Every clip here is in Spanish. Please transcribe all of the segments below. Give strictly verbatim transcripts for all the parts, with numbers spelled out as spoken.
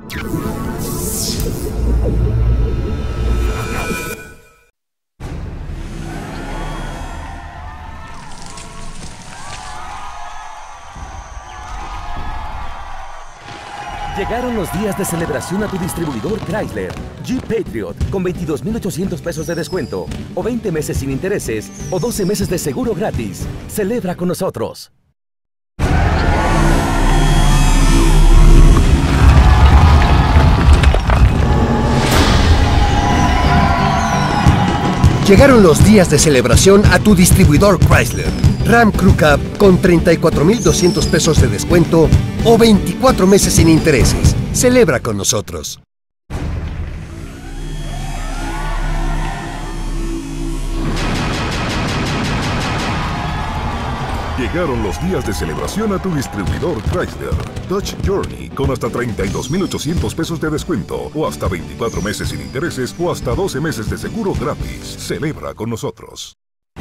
Llegaron los días de celebración a tu distribuidor Chrysler. Jeep Patriot con veintidós mil ochocientos pesos de descuento, o veinte meses sin intereses, o doce meses de seguro gratis. Celebra con nosotros. Llegaron los días de celebración a tu distribuidor Chrysler. Ram Crew Cab con treinta y cuatro mil doscientos pesos de descuento o veinticuatro meses sin intereses. Celebra con nosotros. Llegaron los días de celebración a tu distribuidor Chrysler. Dodge Journey con hasta treinta y dos mil ochocientos pesos de descuento, o hasta veinticuatro meses sin intereses, o hasta doce meses de seguro gratis. Celebra con nosotros.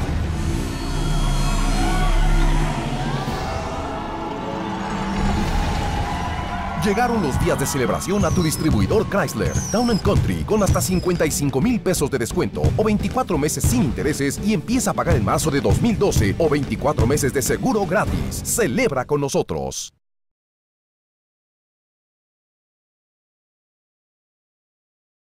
Llegaron los días de celebración a tu distribuidor Chrysler. Town and Country con hasta cincuenta y cinco mil pesos de descuento o veinticuatro meses sin intereses y empieza a pagar en marzo de dos mil doce o veinticuatro meses de seguro gratis. Celebra con nosotros.